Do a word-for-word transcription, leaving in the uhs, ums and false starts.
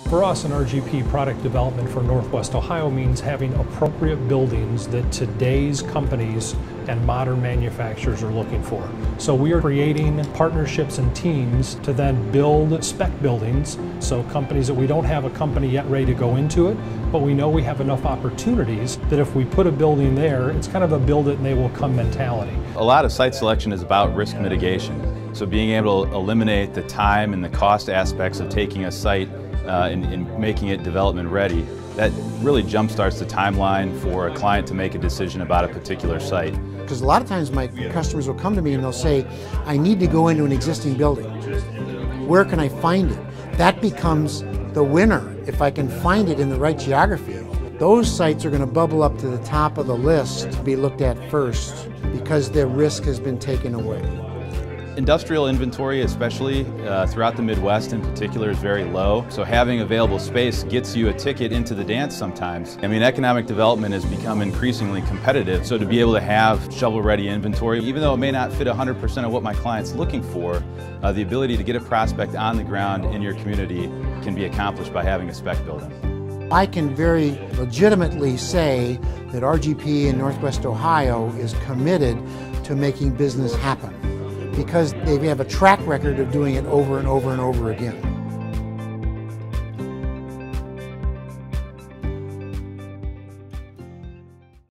For us in R G P, product development for Northwest Ohio means having appropriate buildings that today's companies and modern manufacturers are looking for. So we are creating partnerships and teams to then build spec buildings, so companies that we don't have a company yet ready to go into it, but we know we have enough opportunities that if we put a building there, it's kind of a build it and they will come mentality. A lot of site selection is about risk mitigation. So being able to eliminate the time and the cost aspects of taking a site Uh, and, and making it development ready, that really jumpstarts the timeline for a client to make a decision about a particular site. Because a lot of times my customers will come to me and they'll say, I need to go into an existing building. Where can I find it? That becomes the winner if I can find it in the right geography. Those sites are going to bubble up to the top of the list to be looked at first because their risk has been taken away. Industrial inventory, especially uh, throughout the Midwest in particular, is very low. So having available space gets you a ticket into the dance sometimes. I mean, economic development has become increasingly competitive. So to be able to have shovel-ready inventory, even though it may not fit one hundred percent of what my client's looking for, uh, the ability to get a prospect on the ground in your community can be accomplished by having a spec building. I can very legitimately say that R G P in Northwest Ohio is committed to making business happen, because they have a track record of doing it over and over and over again.